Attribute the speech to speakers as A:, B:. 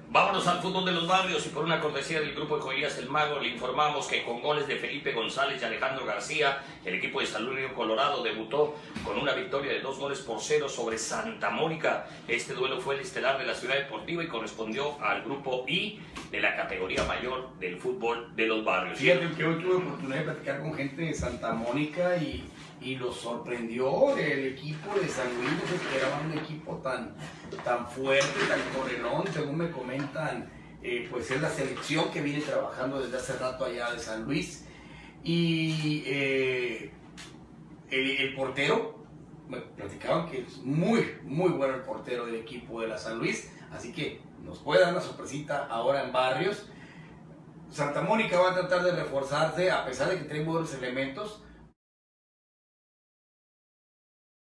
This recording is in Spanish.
A: Vámonos al fútbol de los barrios y por una cortesía del grupo de joyerías El Mago le informamos que con goles de Felipe González y Alejandro García, el equipo de San Luis Río Colorado debutó con una victoria de 2-0 sobre Santa Mónica. Este duelo fue el estelar de la Ciudad Deportiva y correspondió al grupo I de la categoría mayor del fútbol de los barrios.
B: Fíjate que hoy tuve oportunidad de platicar con gente de Santa Mónica y los sorprendió el equipo de San Luis. No se esperaba un equipo tan fuerte, tan correlón, según me comentan, pues es la selección que viene trabajando desde hace rato allá de San Luis. Y el portero, me platicaban que es muy bueno el portero del equipo de la San Luis, así que nos puede dar una sorpresita ahora en barrios. Santa Mónica va a tratar de reforzarse, a pesar de que tiene buenos elementos.